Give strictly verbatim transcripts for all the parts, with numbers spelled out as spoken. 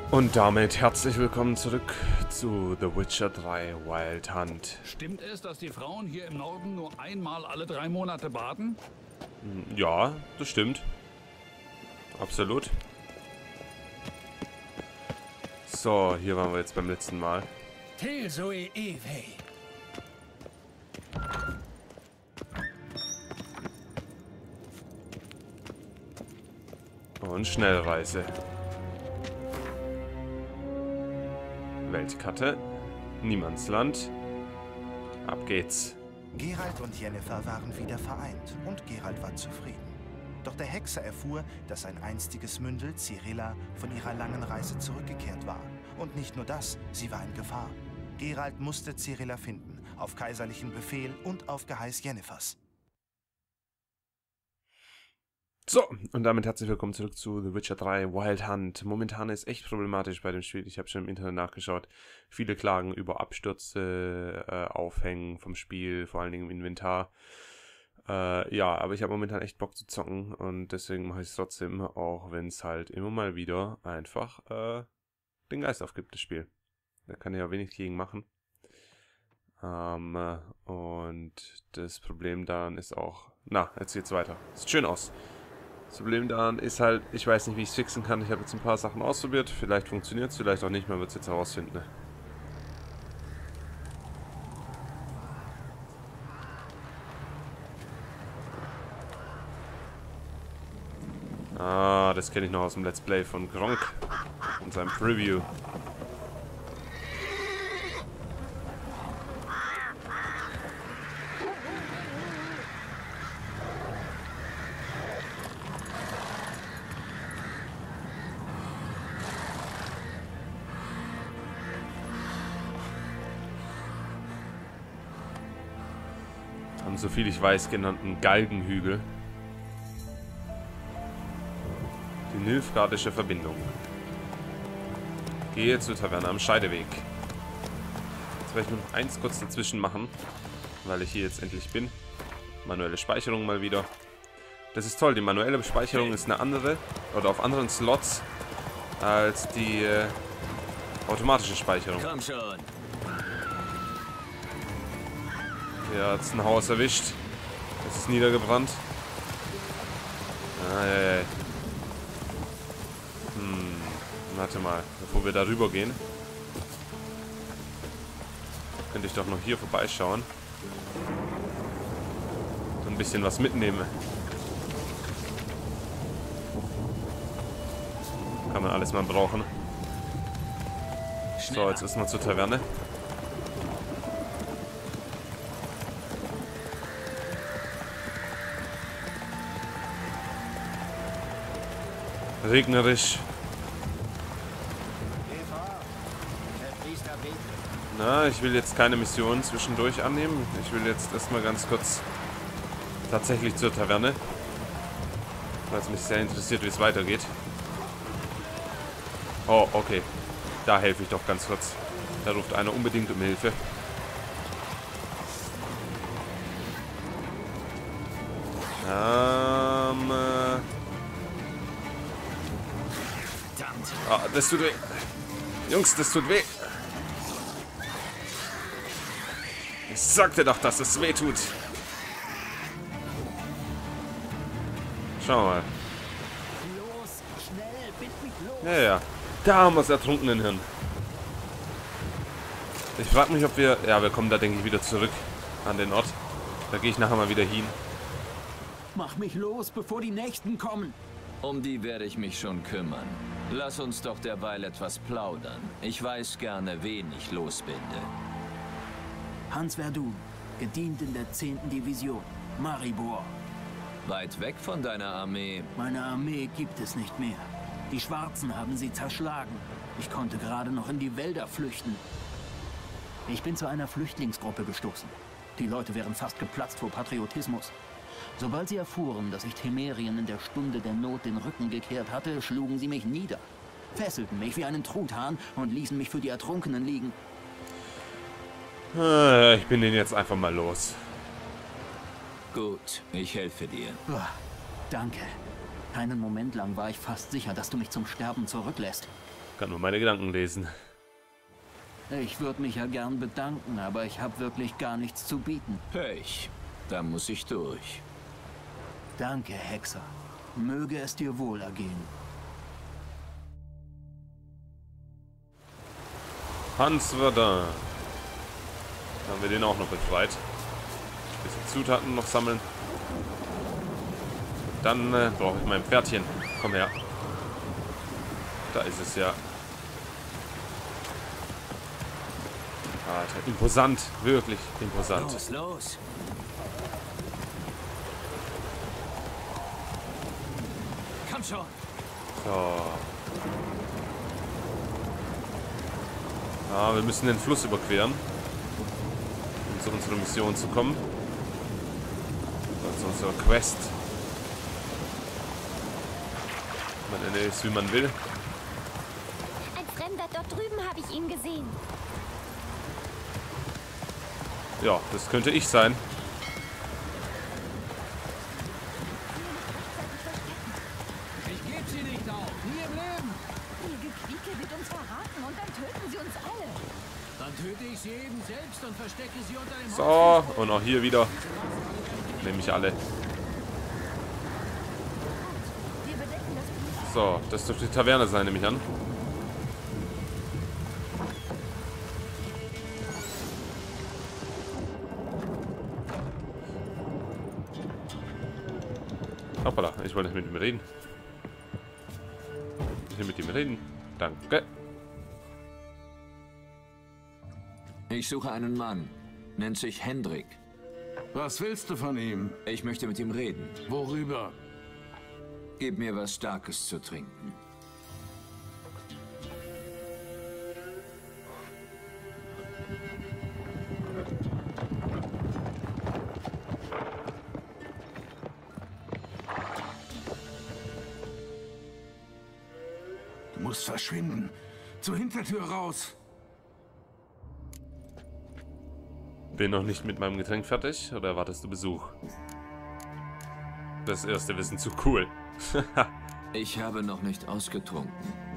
Und damit herzlich willkommen zurück zu The Witcher drei Wild Hunt. Stimmt es, dass die Frauen hier im Norden nur einmal alle drei Monate baden? Ja, das stimmt. Absolut. So, hier waren wir jetzt beim letzten Mal. Tilsoe Ewe. Und Schnellreise. Weltkarte. Niemandsland. Ab geht's. Geralt und Yennefer waren wieder vereint und Geralt war zufrieden. Doch der Hexer erfuhr, dass sein einstiges Mündel, Cirilla, von ihrer langen Reise zurückgekehrt war. Und nicht nur das, sie war in Gefahr. Geralt musste Cirilla finden, auf kaiserlichen Befehl und auf Geheiß Yennefers. So, und damit herzlich willkommen zurück zu The Witcher drei Wild Hunt. Momentan ist echt problematisch bei dem Spiel. Ich habe schon im Internet nachgeschaut. Viele klagen über Abstürze, äh, Aufhängen vom Spiel, vor allen Dingen im Inventar. Äh, ja, aber ich habe momentan echt Bock zu zocken und deswegen mache ich es trotzdem, auch wenn es halt immer mal wieder einfach äh, den Geist aufgibt, das Spiel. Da kann ich ja wenig gegen machen. Ähm, äh, und das Problem daran ist auch... Na, jetzt geht's weiter. Sieht schön aus. Das Problem daran ist halt, ich weiß nicht, wie ich es fixen kann. Ich habe jetzt ein paar Sachen ausprobiert. Vielleicht funktioniert es, vielleicht auch nicht. Man wird es jetzt herausfinden. Ah, das kenne ich noch aus dem Let's Play von Gronk und seinem Preview. Am soviel ich weiß genannten Galgenhügel. Die Nilfgaardische Verbindung. Gehe zur Taverne am Scheideweg. Jetzt werde ich nur noch eins kurz dazwischen machen, weil ich hier jetzt endlich bin. Manuelle Speicherung mal wieder. Das ist toll, die manuelle Speicherung ist eine andere, oder auf anderen Slots, als die äh, automatische Speicherung. Komm schon. Ja, hat's ein Haus erwischt. Es ist niedergebrannt. Ah, ja, ja. Hm, warte mal, bevor wir darüber gehen, könnte ich doch noch hier vorbeischauen. So ein bisschen was mitnehmen. Kann man alles mal brauchen. So, jetzt ist man zur Taverne. Regnerisch. Na, ich will jetzt keine Mission zwischendurch annehmen. Ich will jetzt erstmal ganz kurz tatsächlich zur Taverne. Weil es mich sehr interessiert, wie es weitergeht. Oh, okay. Da helfe ich doch ganz kurz. Da ruft einer unbedingt um Hilfe. Ähm... Äh Ah, das tut weh. Jungs, das tut weh. Ich sagte doch, dass es weh tut. Schauen wir mal. Ja, ja. Da haben wir es ertrunkenen Hirn. Ich frage mich, ob wir... Ja, wir kommen da, denke ich, wieder zurück an den Ort. Da gehe ich nachher mal wieder hin. Mach mich los, bevor die Nächsten kommen. Um die werde ich mich schon kümmern. Lass uns doch derweil etwas plaudern. Ich weiß gerne, wen ich losbinde. Hans Verdun, gedient in der zehnten Division, Maribor. Weit weg von deiner Armee. Meine Armee gibt es nicht mehr. Die Schwarzen haben sie zerschlagen. Ich konnte gerade noch in die Wälder flüchten. Ich bin zu einer Flüchtlingsgruppe gestoßen. Die Leute wären fast geplatzt vor Patriotismus. Sobald sie erfuhren, dass ich Temerien in der Stunde der Not den Rücken gekehrt hatte, schlugen sie mich nieder, fesselten mich wie einen Truthahn und ließen mich für die Ertrunkenen liegen. Ich bin den jetzt einfach mal los. Gut, ich helfe dir. Danke. Einen Moment lang war ich fast sicher, dass du mich zum Sterben zurücklässt. Kann nur meine Gedanken lesen. Ich würde mich ja gern bedanken, aber ich habe wirklich gar nichts zu bieten. Pech. Da muss ich durch. Danke, Hexer. Möge es dir wohl ergehen. Hans Verdun. Haben wir den auch noch befreit. Ein bisschen Zutaten noch sammeln. Und dann äh, brauche ich mein Pferdchen. Komm her. Da ist es ja. Alter, imposant. Wirklich imposant. Los, los. Komm schon. So. Ja, wir müssen den Fluss überqueren, um zu unserer Mission zu kommen. Zu unserer Quest. Man nennt es, wie man will. Ein Fremder, dort drüben habe ich ihn gesehen. Ja, das könnte ich sein. Ich gebe sie nicht auf. Nie im Leben. Ihr Gequieke wird uns verraten und dann töten sie uns alle. Dann töte ich sie eben selbst und verstecke sie unter dem So, und auch hier wieder. Nehme ich alle. Wir bedecken das Blut. So, das dürfte die Taverne sein, nehme ich an. Hoppala, ich wollte nicht mit ihm reden. Ich will mit ihm reden. Danke. Ich suche einen Mann. Nennt sich Hendrik. Was willst du von ihm? Ich möchte mit ihm reden. Worüber? Gib mir was Starkes zu trinken. Du musst verschwinden. Zur Hintertür raus. Bin noch nicht mit meinem Getränk fertig oder erwartest du Besuch? Das erste Wissen zu cool. Ich habe noch nicht ausgetrunken.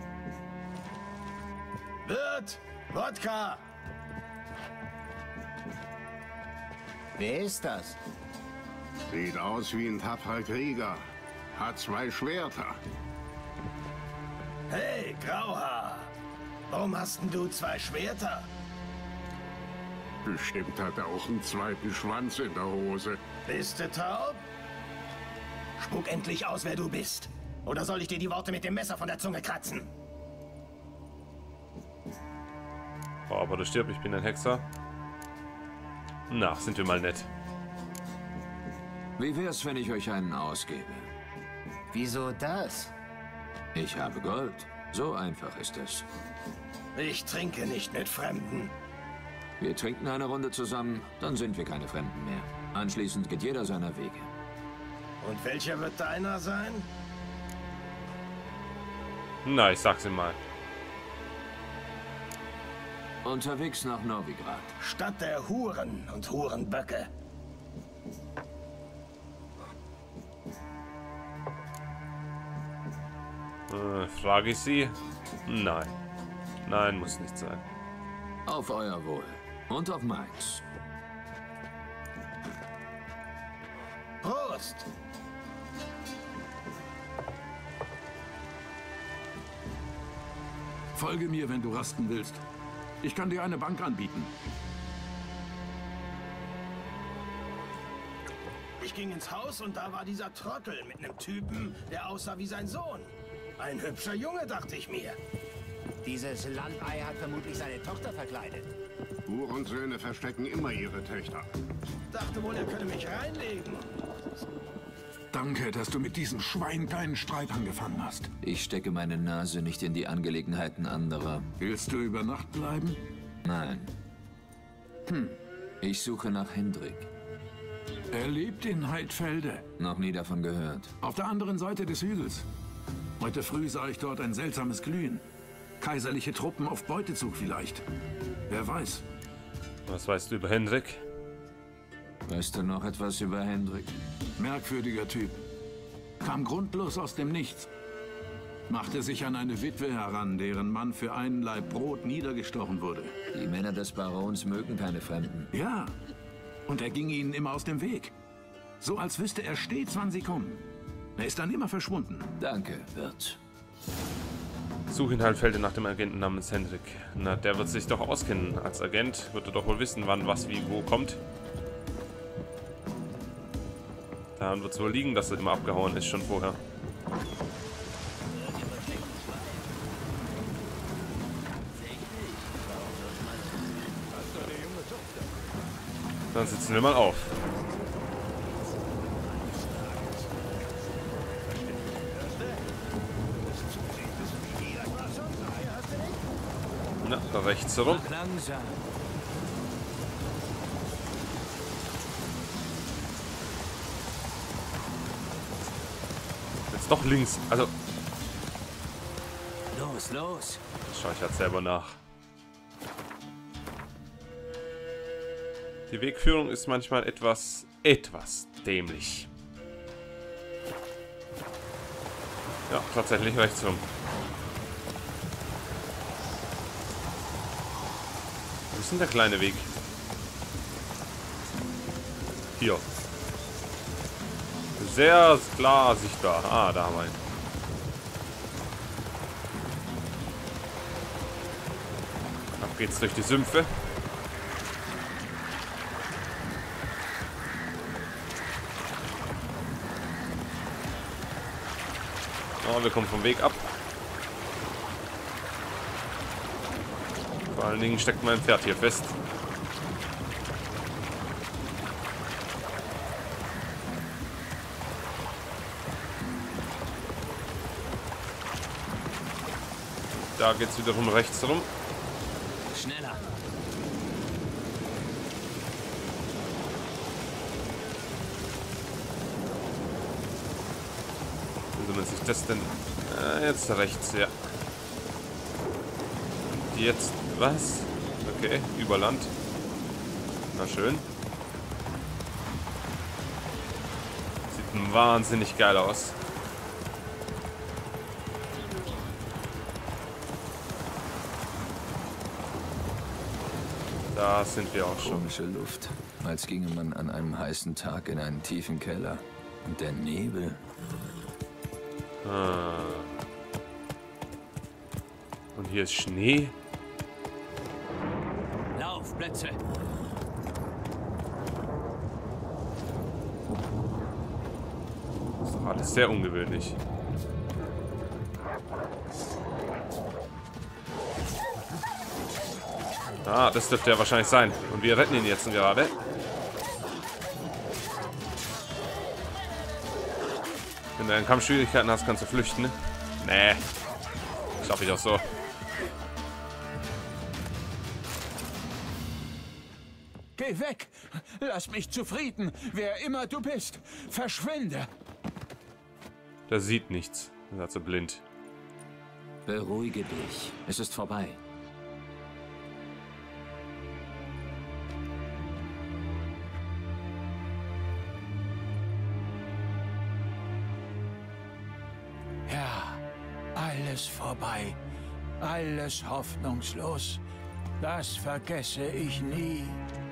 Wirt! Wodka! Wer ist das? Sieht aus wie ein tapferer Krieger. Hat zwei Schwerter. Hey, Grauhaar! Warum hast denn du zwei Schwerter? Bestimmt hat er auch einen zweiten Schwanz in der Hose. Bist du taub? Spuck endlich aus, wer du bist. Oder soll ich dir die Worte mit dem Messer von der Zunge kratzen? Oh, aber du stirbst, ich bin ein Hexer. Na, sind wir mal nett. Wie wär's, wenn ich euch einen ausgebe? Wieso das? Ich habe Gold. So einfach ist es. Ich trinke nicht mit Fremden. Wir trinken eine Runde zusammen, dann sind wir keine Fremden mehr. Anschließend geht jeder seiner Wege. Und welcher wird deiner sein? Na, ich sag's ihm mal. Unterwegs nach Novigrad. Stadt der Huren und Hurenböcke. Äh, frage ich sie? Nein. Nein, muss nicht sein. Auf euer Wohl. Und auf meins. Prost! Folge mir, wenn du rasten willst. Ich kann dir eine Bank anbieten. Ich ging ins Haus und da war dieser Trottel mit einem Typen, der aussah wie sein Sohn. Ein hübscher Junge, dachte ich mir. Dieses Landei hat vermutlich seine Tochter verkleidet. Hurensöhne verstecken immer ihre Töchter. Dachte wohl, er könne mich reinlegen. Danke, dass du mit diesem Schwein keinen Streit angefangen hast. Ich stecke meine Nase nicht in die Angelegenheiten anderer. Willst du über Nacht bleiben? Nein. Hm. Ich suche nach Hendrik. Er lebt in Heidfelde. Noch nie davon gehört. Auf der anderen Seite des Hügels. Heute früh sah ich dort ein seltsames Glühen. Kaiserliche Truppen auf Beutezug vielleicht. Wer weiß. Was weißt du über Hendrik? Weißt du noch etwas über Hendrik? Merkwürdiger Typ. Kam grundlos aus dem Nichts. Machte sich an eine Witwe heran, deren Mann für einen Laib Brot niedergestochen wurde. Die Männer des Barons mögen keine Fremden. Ja, und er ging ihnen immer aus dem Weg. So als wüsste er stets, wann sie kommen. Er ist dann immer verschwunden. Danke, Wirt. Such in Heilfelde nach dem Agenten namens Hendrik. Na, der wird sich doch auskennen. Als Agent wird er doch wohl wissen, wann was wie wo kommt. Daran wird es wohl liegen, dass er immer abgehauen ist, schon vorher. Dann sitzen wir mal auf. Na, da rechts herum. Langsam. Jetzt doch links. Also, Los, los. das schaue ich jetzt selber nach. Die Wegführung ist manchmal etwas, etwas dämlich. Ja, tatsächlich rechts rum. Wo ist denn der kleine Weg? Hier. Sehr klar sichtbar. Ah, da haben wir ihn. Ab geht's durch die Sümpfe. Oh, wir kommen vom Weg ab. Vor allen Dingen steckt mein Pferd hier fest. Da geht's wiederum rechts rum. Schneller. Wie soll man sich das denn... Äh, jetzt rechts, ja. Jetzt... Was? Okay, über Land. Na schön. Sieht wahnsinnig geil aus. Da sind wir auch schon. Komische Luft, als ginge man an einem heißen Tag in einen tiefen Keller. Und der Nebel. Ah. Und hier ist Schnee. Laufplätze. Das ist doch alles sehr ungewöhnlich. Ah, das dürfte ja wahrscheinlich sein. Und wir retten ihn jetzt gerade. Wenn du in Kampfschwierigkeiten hast, kannst du flüchten. Ne? Nee. Schaffe ich auch so. Geh weg! Lass mich zufrieden, wer immer du bist. Verschwinde! Der sieht nichts. Er ist also blind. Beruhige dich. Es ist vorbei. Ja, alles vorbei. Alles hoffnungslos. Das vergesse ich nie.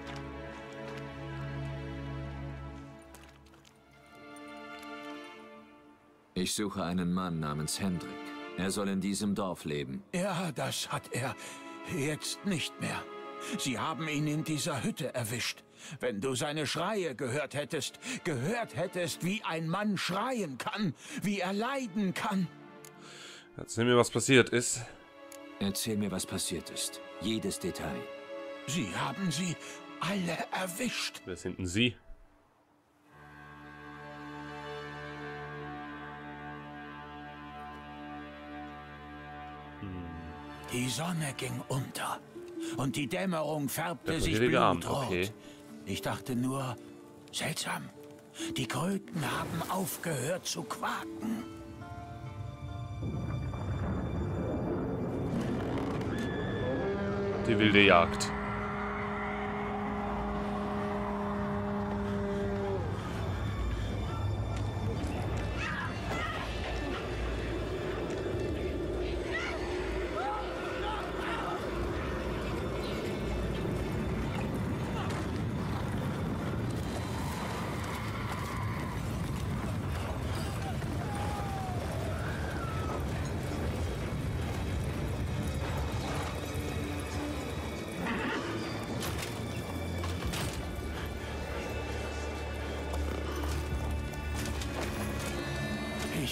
Ich suche einen Mann namens Hendrik. Er soll in diesem Dorf leben. Ja, das hat er jetzt nicht mehr. Sie haben ihn in dieser Hütte erwischt. Wenn du seine Schreie gehört hättest, gehört hättest, wie ein Mann schreien kann, wie er leiden kann. Erzähl mir, was passiert ist. Erzähl mir, was passiert ist. Jedes Detail. Sie haben sie alle erwischt. Wer sind denn Sie? Die Sonne ging unter und die Dämmerung färbte Der sich vorherige Abend, blutrot. okay. Ich dachte nur, seltsam, die Kröten haben aufgehört zu quaken. Die wilde Jagd.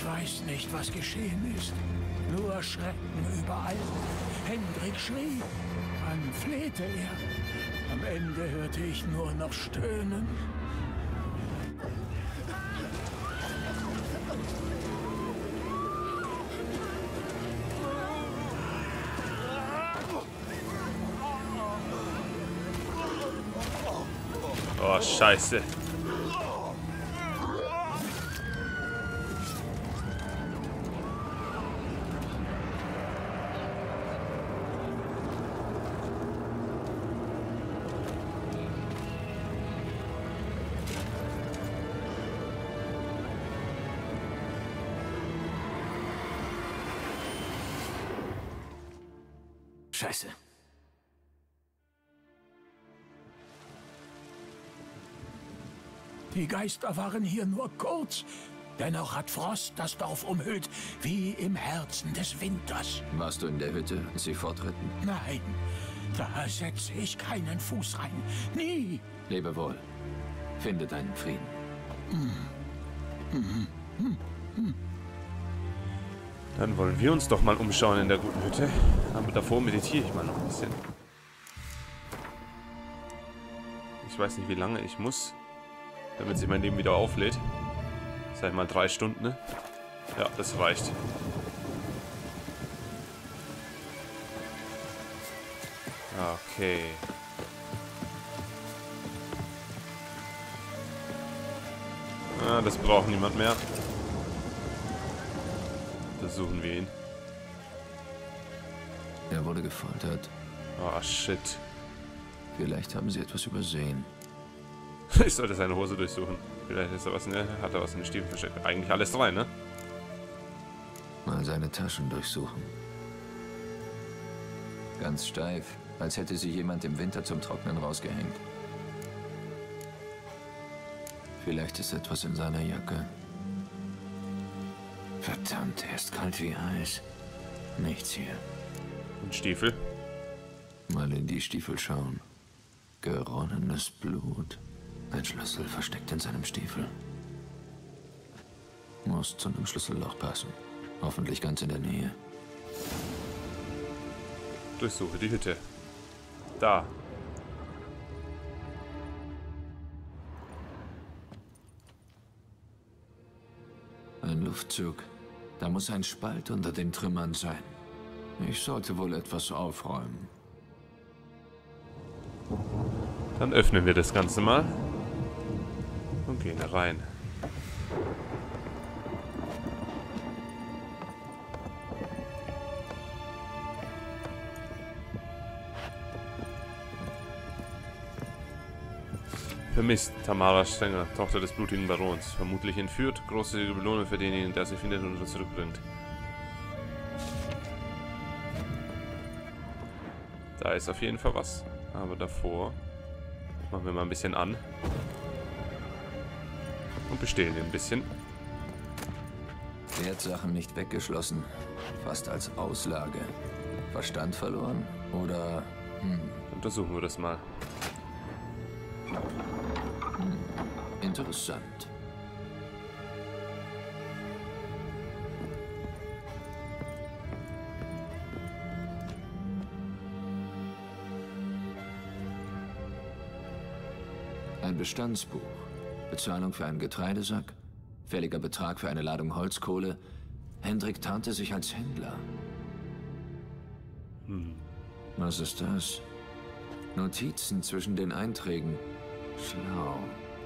weiß nicht, was geschehen ist. Nur Schrecken überall. Hendrik schrie. Dann flehte er. Am Ende hörte ich nur noch Stöhnen. Oh, Scheiße. Scheiße. Die Geister waren hier nur kurz. Dennoch hat Frost das Dorf umhüllt, wie im Herzen des Winters. Warst du in der Hütte, als sie fortritten? Nein, da setze ich keinen Fuß rein. Nie. Lebe wohl. Finde deinen Frieden. Hm. Hm. Hm. Hm. Dann wollen wir uns doch mal umschauen in der guten Hütte. Aber davor meditiere ich mal noch ein bisschen. Ich weiß nicht, wie lange ich muss, damit sich mein Leben wieder auflädt. Sag mal drei Stunden, ne? Ja, das reicht. Okay. Ah, das braucht niemand mehr. Besuchen wir ihn. Er wurde gefoltert. Oh, shit. Vielleicht haben sie etwas übersehen. Ich sollte seine Hose durchsuchen. Vielleicht ist er was, ne? Hat er was in den Stiefel versteckt. Eigentlich alles rein, ne? Mal seine Taschen durchsuchen. Ganz steif, als hätte sie jemand im Winter zum Trocknen rausgehängt. Vielleicht ist etwas in seiner Jacke. Verdammt, er ist kalt wie Eis. Nichts hier. Und Stiefel? Mal in die Stiefel schauen. Geronnenes Blut. Ein Schlüssel versteckt in seinem Stiefel. Muss zu einem Schlüsselloch passen. Hoffentlich ganz in der Nähe. Durchsuche die Hütte. Da. Ein Luftzug. Da muss ein Spalt unter den Trümmern sein. Ich sollte wohl etwas aufräumen. Dann öffnen wir das Ganze mal. Und gehen rein. Vermisst Tamara Stenger, Tochter des blutigen Barons. Vermutlich entführt. Große Belohnung für denjenigen, der sie findet und zurückbringt. Da ist auf jeden Fall was. Aber davor machen wir mal ein bisschen an. Und bestehlen ein bisschen. Wertsachen nicht weggeschlossen. Fast als Auslage. Verstand verloren? Oder... Hm. Untersuchen wir das mal. Hm. Interessant. Ein Bestandsbuch. Bezahlung für einen Getreidesack. Fälliger Betrag für eine Ladung Holzkohle. Hendrik tarnte sich als Händler. Hm. Was ist das? Notizen zwischen den Einträgen. Schlau.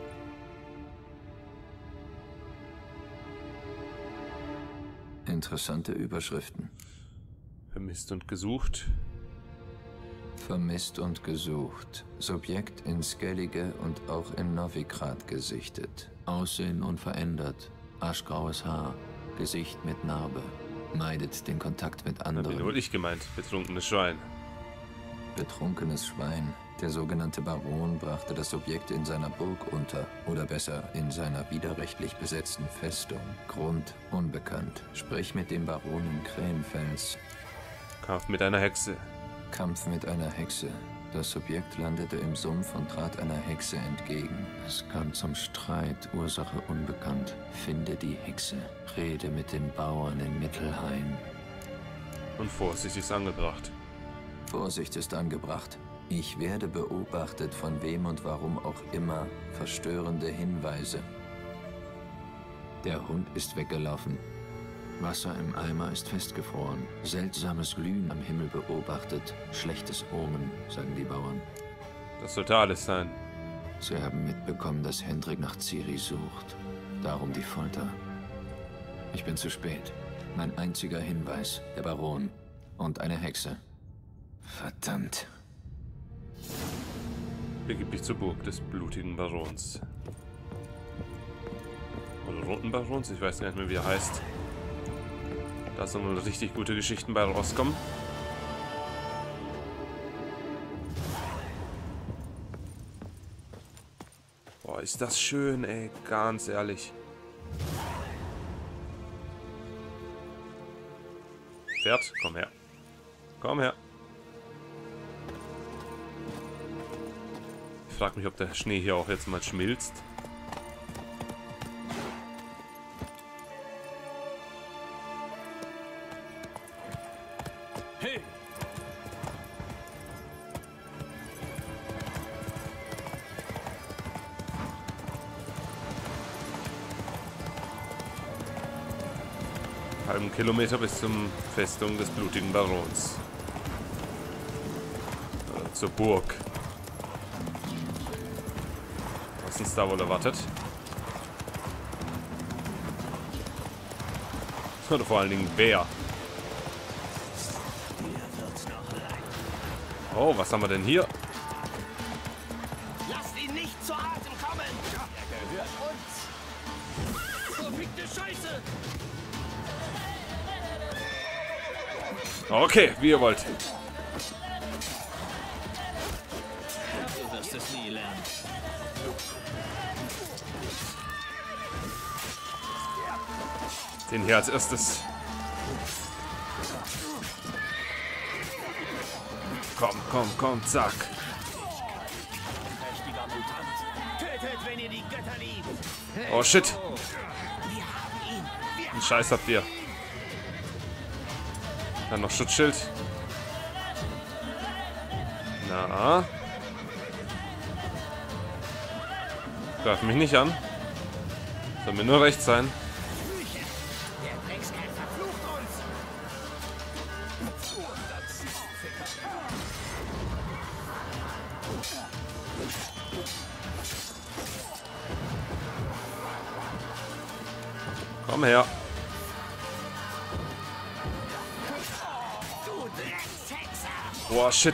Interessante Überschriften. Vermisst und gesucht. Vermisst und gesucht. Subjekt in Skellige und auch in Novigrad gesichtet. Aussehen unverändert. Aschgraues Haar. Gesicht mit Narbe. Meidet den Kontakt mit anderen. Da bin wohl ich gemeint. Betrunkenes Schwein. Betrunkenes Schwein. Der sogenannte Baron brachte das Subjekt in seiner Burg unter. Oder besser, in seiner widerrechtlich besetzten Festung. Grund unbekannt. Sprich mit dem Baron in Krähenfels. Kampf mit einer Hexe. Kampf mit einer Hexe. Das Subjekt landete im Sumpf und trat einer Hexe entgegen. Es kam zum Streit, Ursache unbekannt. Finde die Hexe. Rede mit den Bauern in Mittelhain. Und Vorsicht ist angebracht. Vorsicht ist angebracht. Ich werde beobachtet, von wem und warum auch immer. Verstörende Hinweise. Der Hund ist weggelaufen. Wasser im Eimer ist festgefroren. Seltsames Glühen am Himmel beobachtet. Schlechtes Omen, sagen die Bauern. Das sollte alles sein. Sie haben mitbekommen, dass Hendrik nach Ciri sucht. Darum die Folter. Ich bin zu spät. Mein einziger Hinweis, der Baron. Und eine Hexe. Verdammt. Begib dich zur Burg des blutigen Barons. Oder Roten Barons, ich weiß gar nicht mehr, wie er heißt. Da sind noch richtig gute Geschichten bei rauskommen. Boah, ist das schön, ey. Ganz ehrlich. Pferd, komm her. Komm her. Ich frage mich, ob der Schnee hier auch jetzt mal schmilzt. Hey! Halben Kilometer bis zum Festung des blutigen Barons. Äh, zur Burg. Was uns da wohl erwartet. Oder vor allen Dingen wer. Oh, was haben wir denn hier? Lasst ihn nicht zu Atem kommen! Er gehört uns! Verfickte Scheiße! Okay, wie ihr wollt. Du wirst es nie lernen. Den hier als erstes. Komm, komm, komm, zack. Mächtiger Mutant! Tötet, wenn ihr die Götter liebt! Oh shit. Wir haben ihn! Wir Den Scheiß habt ihr. Dann noch Schutzschild. Na. Greif mich nicht an. Soll mir nur recht sein. Der Dreckskerl verflucht uns! Komm her. Boah, shit.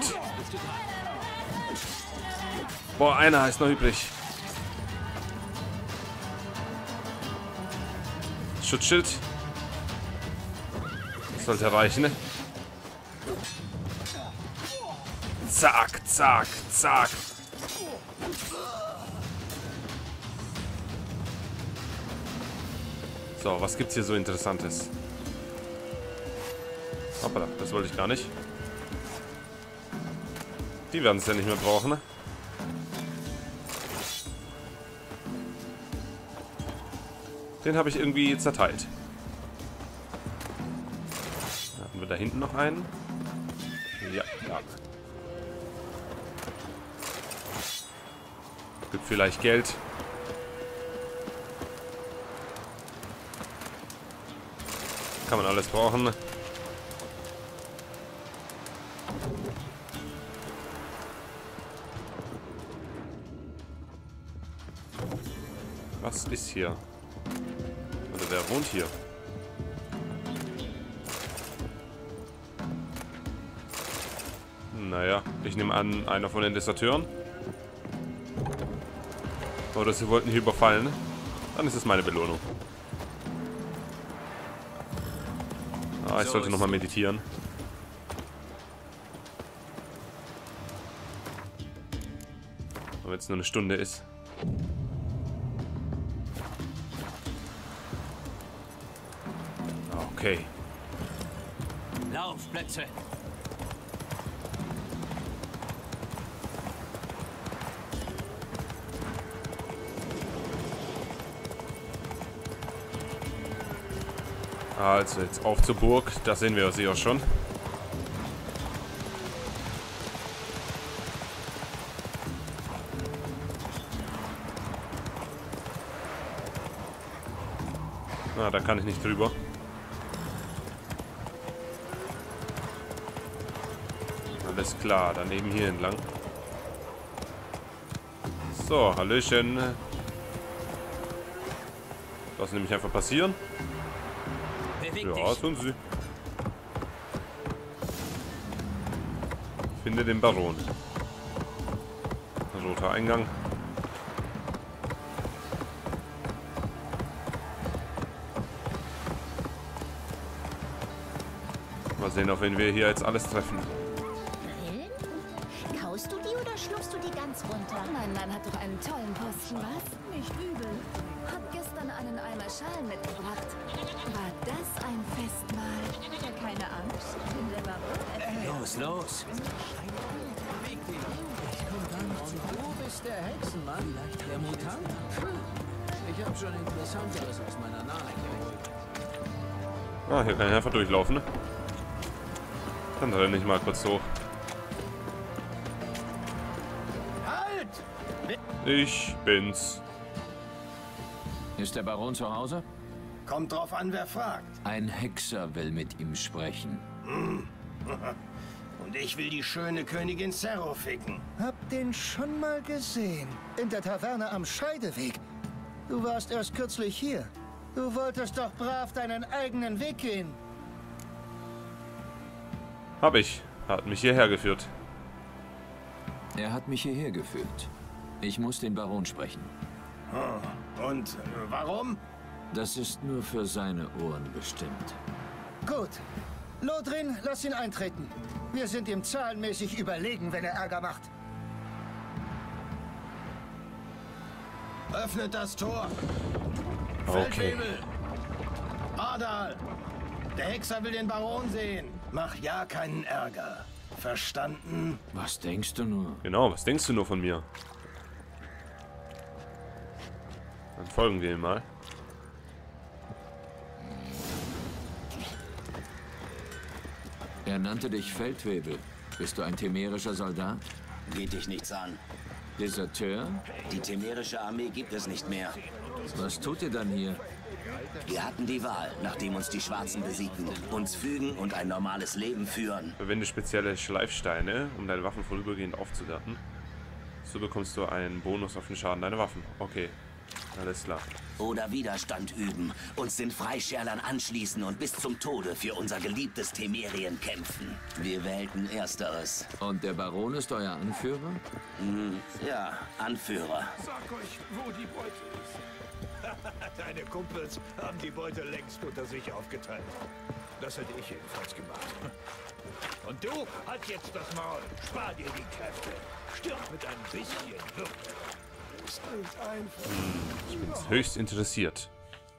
Boah, einer ist noch übrig. Schutzschild. Das sollte reichen, ne? Zack, zack, zack. So, was gibt's hier so Interessantes? Hoppala, das wollte ich gar nicht. Die werden es ja nicht mehr brauchen, ne? Den habe ich irgendwie zerteilt. Haben wir da hinten noch einen? Ja, ja. Gibt vielleicht Geld. Kann man alles brauchen. Was ist hier? Oder wer wohnt hier? Naja, ich nehme an, einer von den Deserteuren. Oder sie wollten hier überfallen. Dann ist es meine Belohnung. Ah, ich sollte nochmal meditieren. Aber wenn es nur eine Stunde ist. Okay. Laufplätze. Also jetzt auf zur Burg. Da sehen wir sie auch schon. Ah, da kann ich nicht drüber. Alles klar, daneben hier entlang. So, Hallöchen. Lassen Sie mich einfach passieren. Ja, tun Sie. Finde den Baron. Roter Eingang. Mal sehen, auf wen wir hier jetzt alles treffen. Brillen? Kaust du die oder schluckst du die ganz runter? Mein Mann hat doch einen tollen Posten, was? Nicht übel. Hab gestern einen Eimer Schalen mitgebracht. War das ein Festmahl? Ja, keine Angst. Bin der Baron. Los, los. Du bist der Hexenmann, der Mutant. Ich habe schon Interessanteres aus meiner Nahe geholt. Ah, hier kann ich einfach durchlaufen. Dann renne ich mal kurz hoch. Halt! Ich bin's. Ist der Baron zu Hause? Kommt drauf an, wer fragt. Ein Hexer will mit ihm sprechen. Hm. Und ich will die schöne Königin Cerro ficken. Hab den schon mal gesehen. In der Taverne am Scheideweg. Du warst erst kürzlich hier. Du wolltest doch brav deinen eigenen Weg gehen. Hab ich. Hat mich hierher geführt. Er hat mich hierher geführt. Ich muss den Baron sprechen. Und warum? Das ist nur für seine Ohren bestimmt. Gut. Lodrin, lass ihn eintreten. Wir sind ihm zahlenmäßig überlegen, wenn er Ärger macht. Öffnet das Tor. Okay. Feldwebel. Adal. Der Hexer will den Baron sehen. Mach ja keinen Ärger. Verstanden? Was denkst du nur? Genau, was denkst du nur von mir? Dann folgen wir ihm mal. Er nannte dich Feldwebel. Bist du ein temerischer Soldat? Geht dich nichts an. Deserteur? Die temerische Armee gibt es nicht mehr. Was tut ihr dann hier? Wir hatten die Wahl, nachdem uns die Schwarzen besiegten. Uns fügen und ein normales Leben führen. Verwende spezielle Schleifsteine, um deine Waffen vorübergehend aufzuwerten. So bekommst du einen Bonus auf den Schaden deiner Waffen. Okay, alles klar. Oder Widerstand üben, uns den Freischärlern anschließen und bis zum Tode für unser geliebtes Temerien kämpfen. Wir wählten Ersteres. Und der Baron ist euer Anführer? Hm, ja, Anführer. Sag euch, wo die Beute ist. Deine Kumpels haben die Beute längst unter sich aufgeteilt. Das hätte ich jedenfalls gemacht. Und du, halt jetzt das Maul. Spar dir die Kräfte. Stirb mit ein bisschen Würde. Ist nicht einfach. Ich bin höchst interessiert.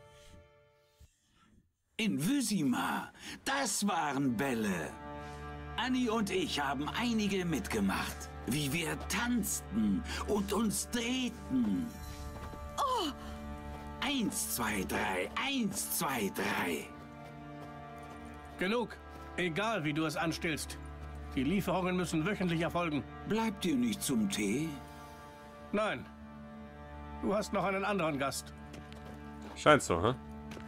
In Wyzima, das waren Bälle. Annie und ich haben einige mitgemacht. Wie wir tanzten und uns drehten. Oh! Eins, zwei, drei, eins, zwei, drei. Genug. Egal, wie du es anstellst. Die Lieferungen müssen wöchentlich erfolgen. Bleibt ihr nicht zum Tee? Nein. Du hast noch einen anderen Gast. Scheint so, hä?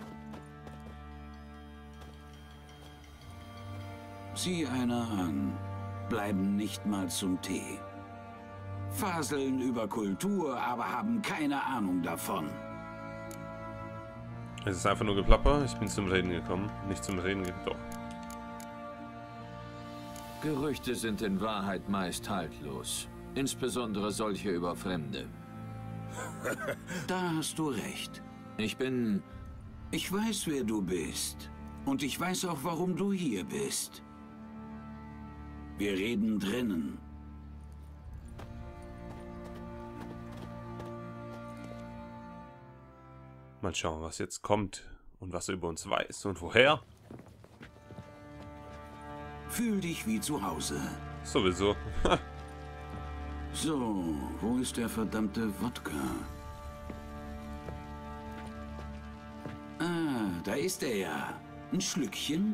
Sieh einer an. Bleiben nicht mal zum Tee. Faseln über Kultur, aber haben keine Ahnung davon. Es ist einfach nur Geplapper. Ich bin zum Reden gekommen. Nicht zum Reden gekommen. Doch. Gerüchte sind in Wahrheit meist haltlos. Insbesondere solche über Fremde. Da hast du recht. Ich bin... Ich weiß, wer du bist. Und ich weiß auch, warum du hier bist. Wir reden drinnen. Mal schauen, was jetzt kommt und was er über uns weiß und woher. Fühl dich wie zu Hause. Sowieso. So, wo ist der verdammte Wodka? Ah, da ist er ja. Ein Schlückchen?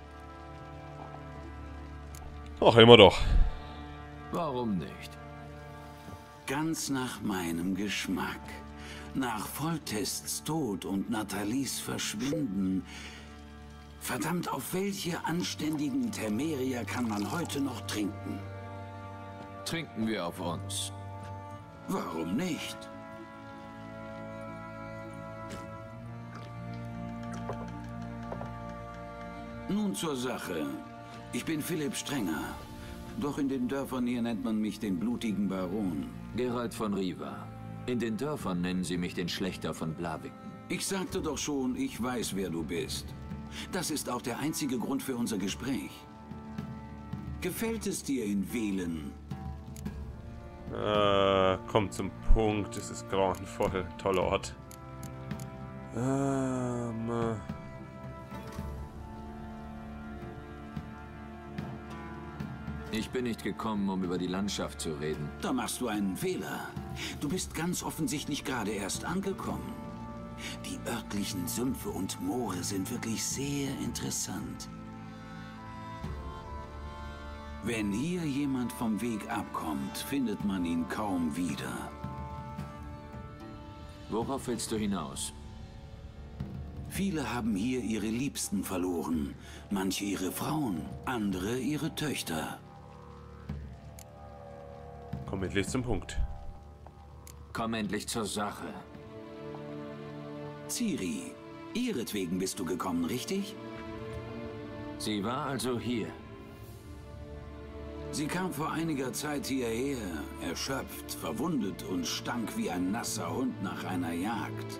Ach, immer doch. Warum nicht? Ganz nach meinem Geschmack. Nach Foltests Tod und Nathalies Verschwinden. Verdammt, auf welche anständigen Temerier kann man heute noch trinken? Trinken wir auf uns. Warum nicht? Nun zur Sache. Ich bin Philipp Strenger. Doch in den Dörfern hier nennt man mich den blutigen Baron. Geralt von Riva. In den Dörfern nennen sie mich den Schlächter von Blaviken. Ich sagte doch schon, ich weiß, wer du bist. Das ist auch der einzige Grund für unser Gespräch. Gefällt es dir in Velen? Äh, kommt zum Punkt. Es ist grauenvoll. Toller Ort. Ähm... Ich bin nicht gekommen, um über die Landschaft zu reden. Da machst du einen Fehler. Du bist ganz offensichtlich gerade erst angekommen. Die örtlichen Sümpfe und Moore sind wirklich sehr interessant. Wenn hier jemand vom Weg abkommt, findet man ihn kaum wieder. Worauf willst du hinaus? Viele haben hier ihre Liebsten verloren. Manche ihre Frauen, andere ihre Töchter. Komm endlich zum Punkt. Komm endlich zur Sache. Ciri, ihretwegen bist du gekommen, richtig? Sie war also hier. Sie kam vor einiger Zeit hierher, erschöpft, verwundet und stank wie ein nasser Hund nach einer Jagd.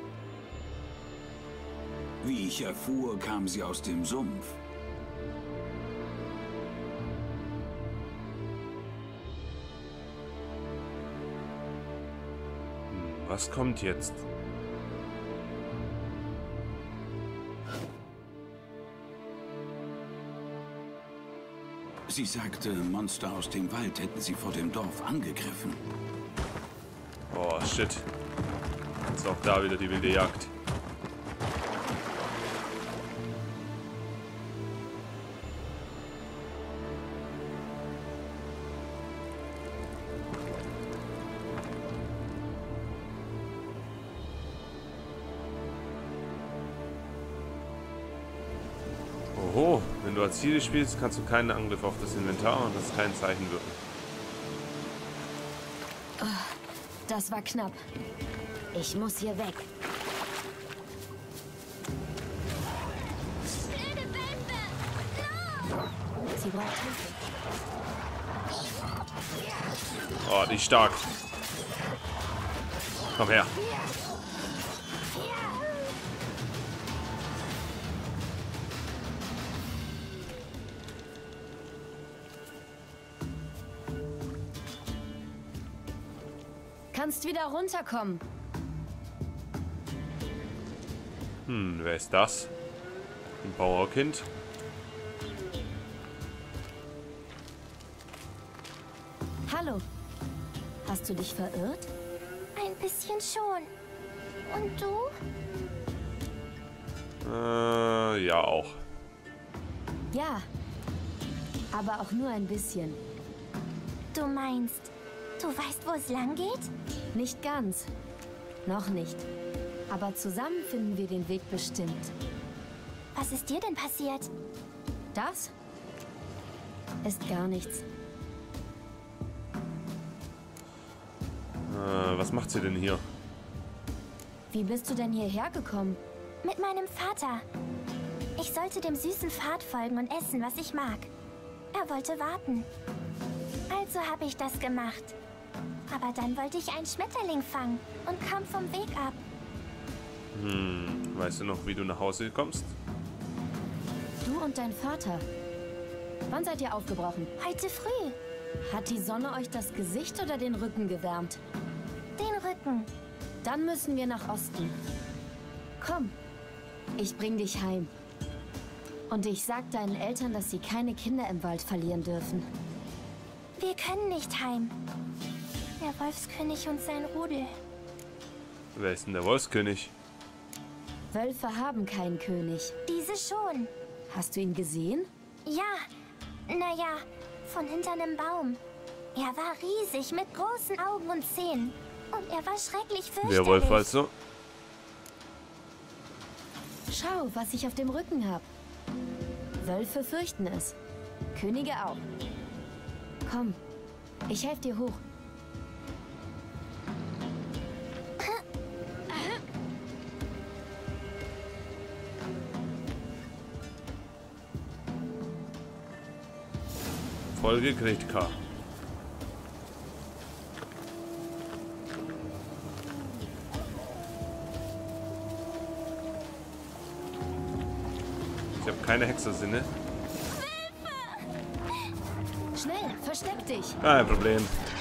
Wie ich erfuhr, kam sie aus dem Sumpf. Was kommt jetzt? Sie sagte, Monster aus dem Wald hätten sie vor dem Dorf angegriffen. Oh, shit. Ist auch da wieder die wilde Jagd. Oho, wenn du als Ciri spielst, kannst du keinen Angriff auf das Inventar und das kein Zeichen wirken. Oh, das war knapp. Ich muss hier weg. Sie braucht Hilfe. Oh, die ist stark. Komm her. Kannst wieder runterkommen. Hm, wer ist das? Ein Bauerkind? Hallo. Hast du dich verirrt? Ein bisschen schon. Und du? Äh, ja auch. Ja. Aber auch nur ein bisschen. Du meinst, du weißt, wo es lang geht? Nicht ganz. Noch nicht. Aber zusammen finden wir den Weg bestimmt. Was ist dir denn passiert? Das ist gar nichts. Äh, was macht sie denn hier? Wie bist du denn hierher gekommen? Mit meinem Vater. Ich sollte dem süßen Pfad folgen und essen, was ich mag. Er wollte warten. Also habe ich das gemacht. Aber dann wollte ich einen Schmetterling fangen und kam vom Weg ab. Hm, weißt du noch, wie du nach Hause kommst? Du und dein Vater. Wann seid ihr aufgebrochen? Heute früh. Hat die Sonne euch das Gesicht oder den Rücken gewärmt? Den Rücken. Dann müssen wir nach Osten. Komm, ich bring dich heim. Und ich sag deinen Eltern, dass sie keine Kinder im Wald verlieren dürfen. Wir können nicht heim. Der Wolfskönig und sein Rudel. Wer ist denn der Wolfskönig? Wölfe haben keinen König. Diese schon. Hast du ihn gesehen? Ja, naja, von hinter einem Baum. Er war riesig mit großen Augen und Zähnen. Und er war schrecklich fürchterlich. Werwolf also. Schau, was ich auf dem Rücken habe. Wölfe fürchten es. Könige auch. Komm, ich helfe dir hoch. Folge Gretka. Ich habe keine Hexersinne. Schnell, versteck dich. Kein Problem.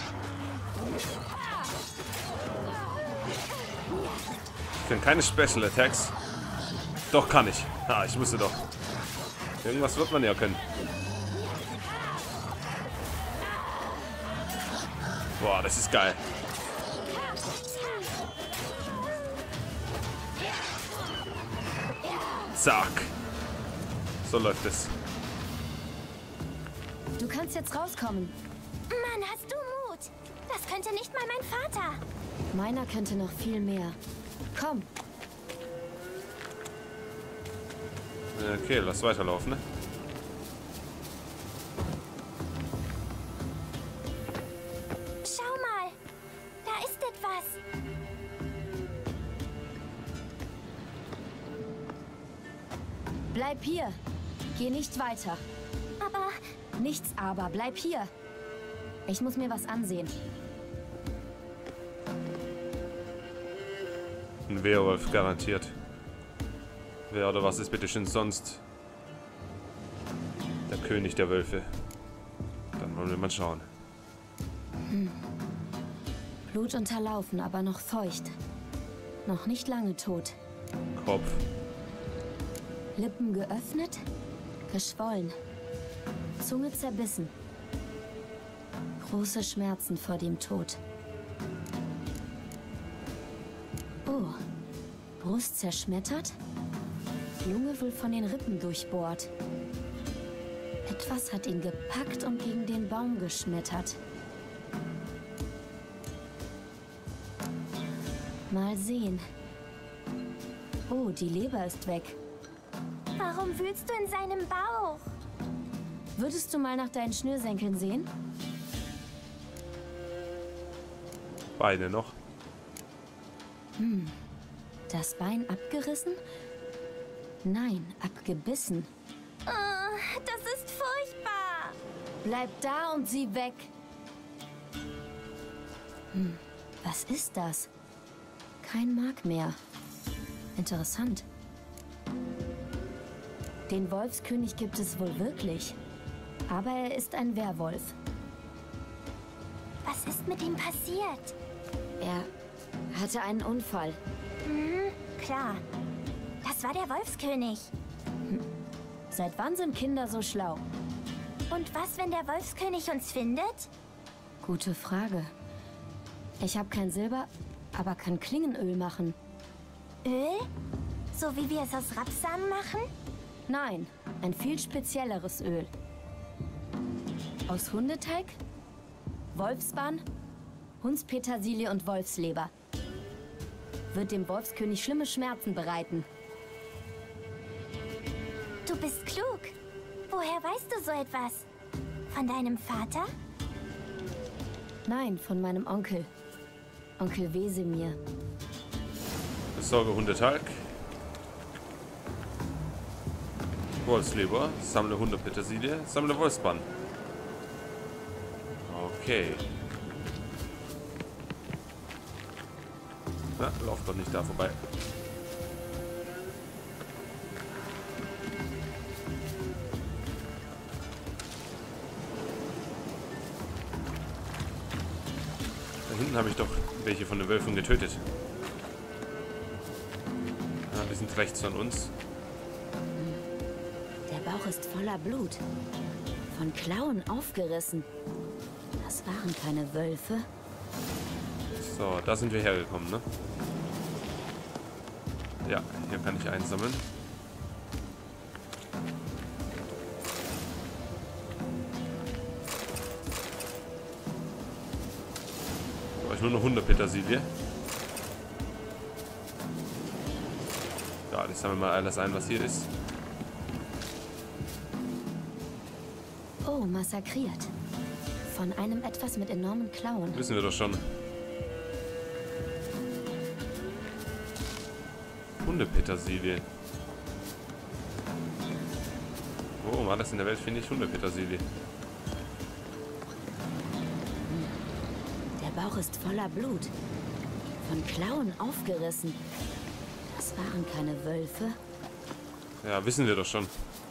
Ich kann keine Special Attacks. Doch, kann ich. Ah, ich musste doch. Irgendwas wird man ja können. Boah, das ist geil. Zack. So läuft es. Du kannst jetzt rauskommen. Mann, hast du Mut? Das könnte nicht mal mein Vater. Meiner könnte noch viel mehr. Komm. Okay, lass weiterlaufen, ne? Schau mal. Da ist etwas. Bleib hier. Geh nicht weiter. Aber... Nichts aber. Bleib hier. Ich muss mir was ansehen. Ein Werwolf, garantiert. Wer oder was ist bitte schön sonst der König der Wölfe? Dann wollen wir mal schauen. Hm. Blut unterlaufen, aber noch feucht. Noch nicht lange tot. Kopf. Lippen geöffnet, geschwollen. Zunge zerbissen. Große Schmerzen vor dem Tod. Oh, Brust zerschmettert? Lunge wohl von den Rippen durchbohrt. Etwas hat ihn gepackt und gegen den Baum geschmettert. Mal sehen. Oh, die Leber ist weg. Warum wühlst du in seinem Bauch? Würdest du mal nach deinen Schnürsenkeln sehen? Beine noch. Hm. Das Bein abgerissen? Nein, abgebissen. Oh, das ist furchtbar. Bleib da und sieh weg. Hm. Was ist das? Kein Mark mehr. Interessant. Den Wolfskönig gibt es wohl wirklich. Aber er ist ein Werwolf. Was ist mit ihm passiert? Er hatte einen Unfall. Mhm, klar. Das war der Wolfskönig. Hm. Seit wann sind Kinder so schlau? Und was, wenn der Wolfskönig uns findet? Gute Frage. Ich habe kein Silber, aber kann Klingenöl machen. Öl? So wie wir es aus Rapsamen machen? Nein, ein viel spezielleres Öl. Aus Hundeteig, Wolfsbann, Hundspetersilie und Wolfsleber. Wird dem Wolfskönig schlimme Schmerzen bereiten. Du bist klug. Woher weißt du so etwas? Von deinem Vater? Nein, von meinem Onkel. Onkel Wesemir. Besorge Hundeteig. Wolfsleber. Sammle Hundepetersilie. Sammle Wolfsbann. Okay. Na, lauf doch nicht da vorbei. Da hinten habe ich doch welche von den Wölfen getötet. Ja, die sind rechts von uns. Der Bauch ist voller Blut. Von Klauen aufgerissen. Das waren keine Wölfe. So, da sind wir hergekommen, ne? Ja, hier kann ich einsammeln. Brauche ich nur eine Hundepetersilie. Ja, das sammeln wir mal alles ein, was hier ist. Oh, massakriert. Von einem etwas mit enormen Klauen. Wissen wir doch schon. Hundepetersilie. Wo um alles in der Welt finde ich Hundepetersilie? Der Bauch ist voller Blut. Von Klauen aufgerissen. Das waren keine Wölfe. Ja, wissen wir doch schon.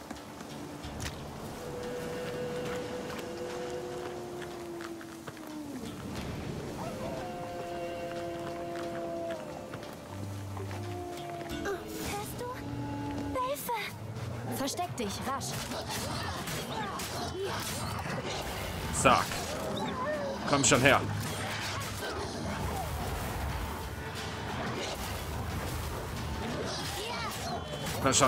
Versteck dich, rasch. Zack. Komm schon her. Komm schon.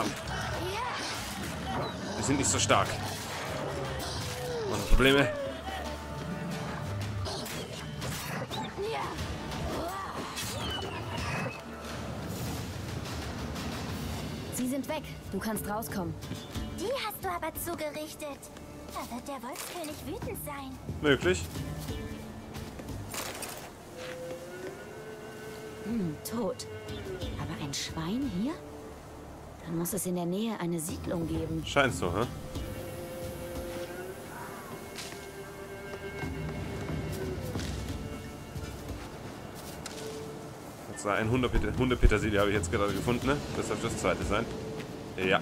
Wir sind nicht so stark. Und Probleme? Sie sind weg. Du kannst rauskommen. Die hast du aber zugerichtet. Da wird der Wolfskönig wütend sein. Möglich. Hm, tot. Aber ein Schwein hier? Dann muss es in der Nähe eine Siedlung geben. Scheint so, hä? Das war ein Hundepetersilie, habe ich jetzt gerade gefunden, ne? Das soll das zweite sein. Ja.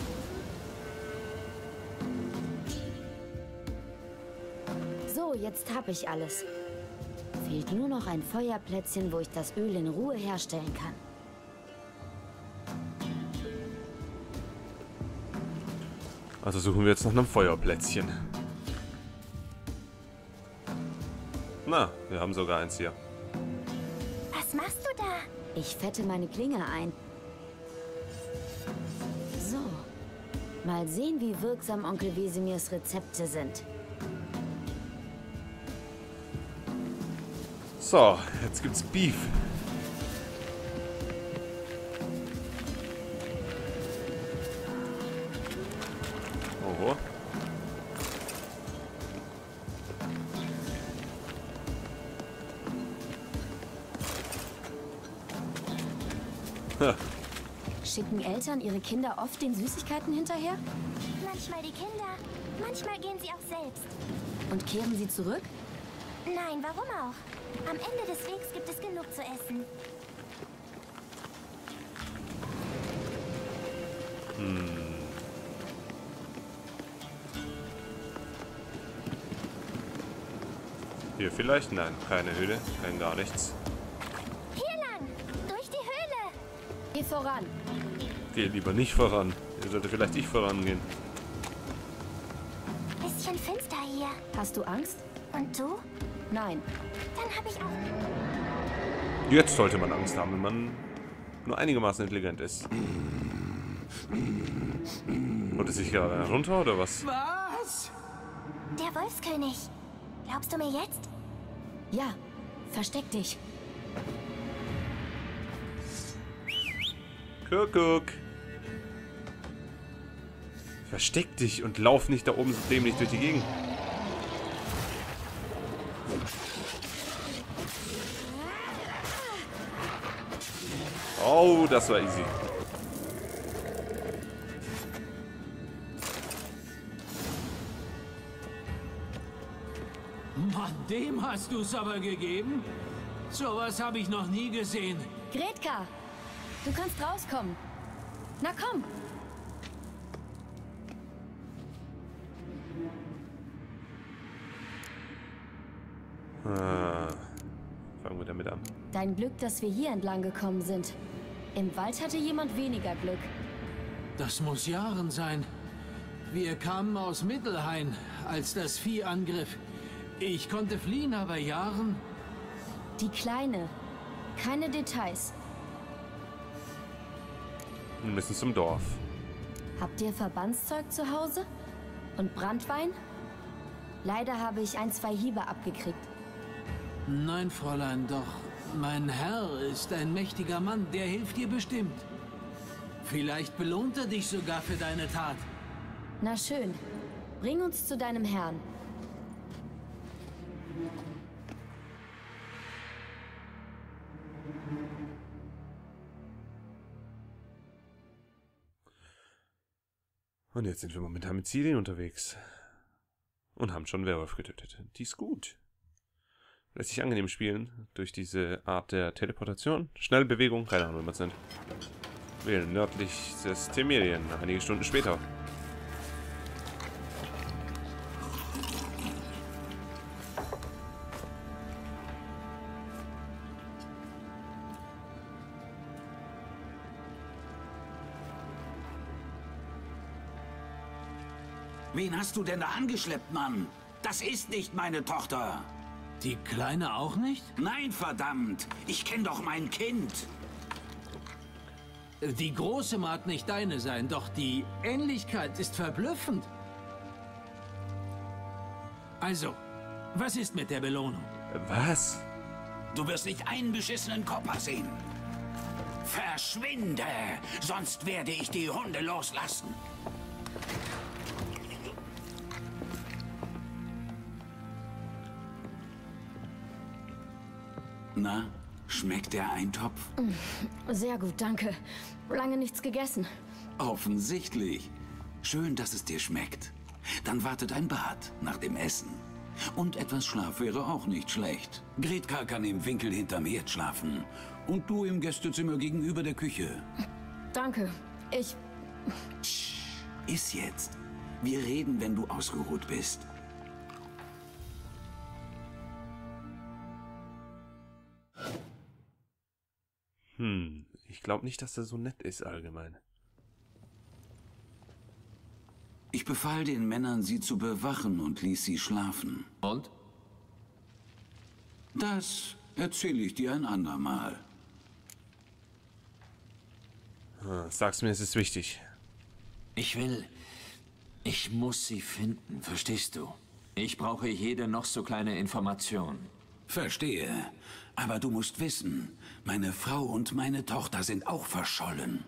So, jetzt habe ich alles. Fehlt nur noch ein Feuerplätzchen, wo ich das Öl in Ruhe herstellen kann. Also suchen wir jetzt nach einem Feuerplätzchen. Na, wir haben sogar eins hier. Was machst du da? Ich fette meine Klinge ein. So. Mal sehen, wie wirksam Onkel Wesemirs Rezepte sind. So, jetzt gibt's Beef. Oho. Schicken Eltern ihre Kinder oft den Süßigkeiten hinterher? Manchmal die Kinder, manchmal gehen sie auch selbst. Und kehren sie zurück? Nein, warum auch? Am Ende des Wegs gibt es genug zu essen. Hm. Hier vielleicht? Nein, keine Höhle, kein gar nichts. Hier lang, durch die Höhle. Geh voran. Geh lieber nicht voran. Hier sollte vielleicht ich vorangehen. Bisschen finster hier. Hast du Angst? Und du? Nein. Dann habe ich auch. Jetzt sollte man Angst haben, wenn man nur einigermaßen intelligent ist. Wollte sich gerade runter oder was? Was? Der Wolfskönig. Glaubst du mir jetzt? Ja, versteck dich. Kuckuck. Versteck dich und lauf nicht da oben so dämlich durch die Gegend. Oh, das war easy. Mann, dem hast du es aber gegeben? Sowas habe ich noch nie gesehen. Gretka, du kannst rauskommen. Na komm. Ah, fangen wir damit an. Dein Glück, dass wir hier entlang gekommen sind. Im Wald hatte jemand weniger Glück. Das muss Jahren sein. Wir kamen aus Mittelhain, als das Vieh angriff. Ich konnte fliehen, aber Jahren... Die Kleine. Keine Details. Wir müssen zum Dorf. Habt ihr Verbandszeug zu Hause? Und Branntwein? Leider habe ich ein, zwei Hiebe abgekriegt. Nein, Fräulein, doch mein Herr ist ein mächtiger Mann, der hilft dir bestimmt. Vielleicht belohnt er dich sogar für deine Tat. Na schön, bring uns zu deinem Herrn. Und jetzt sind wir momentan mit Ciri unterwegs. Und haben schon einen Werwolf getötet. Die ist gut. Lässt sich angenehm spielen. Durch diese Art der Teleportation. Schnelle Bewegung. Keine Ahnung, was sind. Wählen nördliches Temerien. Einige Stunden später. Wen hast du denn da angeschleppt, Mann? Das ist nicht meine Tochter. Die Kleine auch nicht? Nein, verdammt. Ich kenne doch mein Kind. Die Große mag nicht deine sein, doch die Ähnlichkeit ist verblüffend. Also, was ist mit der Belohnung? Was? Du wirst nicht einen beschissenen Kopper sehen. Verschwinde, sonst werde ich die Hunde loslassen. Na, schmeckt der Eintopf? Sehr gut, danke. Lange nichts gegessen. Offensichtlich. Schön, dass es dir schmeckt. Dann wartet ein Bad nach dem Essen. Und etwas Schlaf wäre auch nicht schlecht. Gretka kann im Winkel hinterm Herd schlafen. Und du im Gästezimmer gegenüber der Küche. Danke. Ich... Psst, iss jetzt. Wir reden, wenn du ausgeruht bist. Hm, ich glaube nicht, dass er so nett ist allgemein. Ich befahl den Männern, sie zu bewachen und ließ sie schlafen. Und? Das erzähle ich dir ein andermal. Ah, sag's mir, es ist wichtig. Ich will... Ich muss sie finden, verstehst du? Ich brauche jede noch so kleine Information. Verstehe. Aber du musst wissen, meine Frau und meine Tochter sind auch verschollen.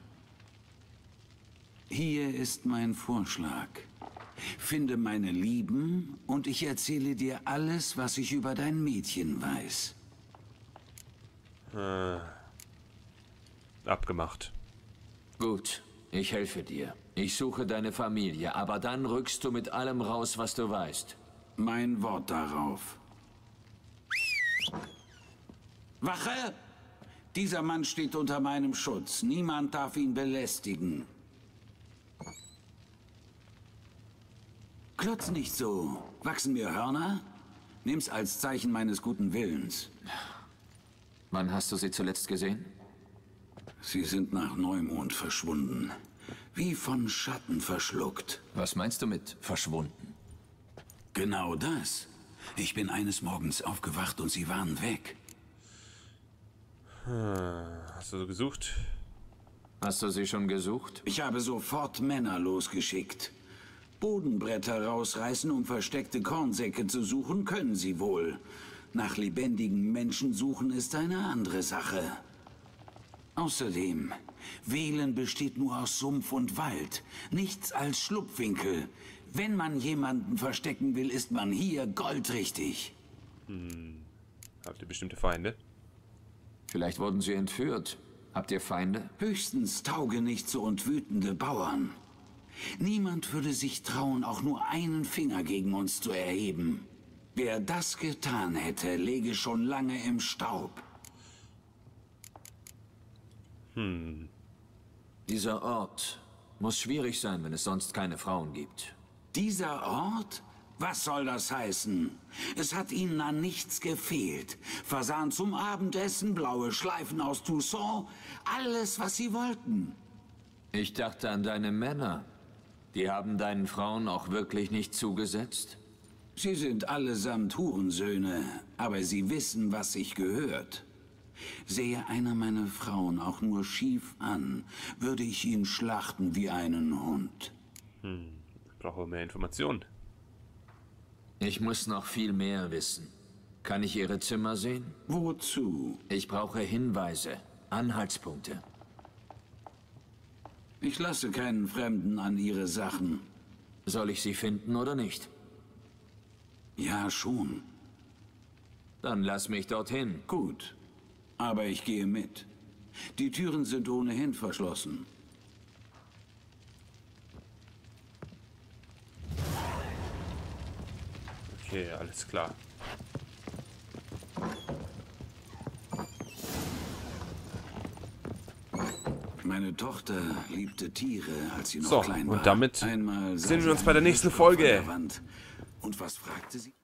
Hier ist mein Vorschlag. Finde meine Lieben und ich erzähle dir alles, was ich über dein Mädchen weiß. Äh, abgemacht. Gut, ich helfe dir. Ich suche deine Familie, aber dann rückst du mit allem raus, was du weißt. Mein Wort darauf. Wache! Dieser Mann steht unter meinem Schutz. Niemand darf ihn belästigen. Klotz nicht so. Wachsen mir Hörner? Nimm's als Zeichen meines guten Willens. Wann hast du sie zuletzt gesehen? Sie sind nach Neumond verschwunden. Wie von Schatten verschluckt. Was meinst du mit verschwunden? Genau das. Ich bin eines Morgens aufgewacht und sie waren weg. Hast du gesucht? Hast du sie schon gesucht? Ich habe sofort Männer losgeschickt. Bodenbretter rausreißen, um versteckte Kornsäcke zu suchen, können sie wohl. Nach lebendigen Menschen suchen ist eine andere Sache. Außerdem, Wählen besteht nur aus Sumpf und Wald, nichts als Schlupfwinkel. Wenn man jemanden verstecken will, ist man hier goldrichtig. Hm. Habt ihr bestimmte Feinde? Vielleicht wurden sie entführt. Habt ihr Feinde? Höchstens taugenichtse und wütende Bauern. Niemand würde sich trauen, auch nur einen Finger gegen uns zu erheben. Wer das getan hätte, läge schon lange im Staub. Hm. Dieser Ort muss schwierig sein, wenn es sonst keine Frauen gibt. Dieser Ort? Was soll das heißen? Es hat ihnen an nichts gefehlt. Fasan zum Abendessen, blaue Schleifen aus Toussaint, alles, was sie wollten. Ich dachte an deine Männer. Die haben deinen Frauen auch wirklich nicht zugesetzt? Sie sind allesamt Hurensöhne, aber sie wissen, was sich gehört. Sähe einer meiner Frauen auch nur schief an, würde ich ihn schlachten wie einen Hund. Hm, ich brauche mehr Informationen. Ich muss noch viel mehr wissen. Kann ich Ihre Zimmer sehen? Wozu? Ich brauche Hinweise, Anhaltspunkte. Ich lasse keinen Fremden an ihre Sachen. Soll ich sie finden oder nicht? Ja, schon. Dann lass mich dorthin. Gut. Aber ich gehe mit. Die Türen sind ohnehin verschlossen. Okay, alles klar. Meine Tochter liebte Tiere, als sie noch So, klein war. und damit Einmal sehen wir uns bei der nächsten Folge. Und was fragte sie?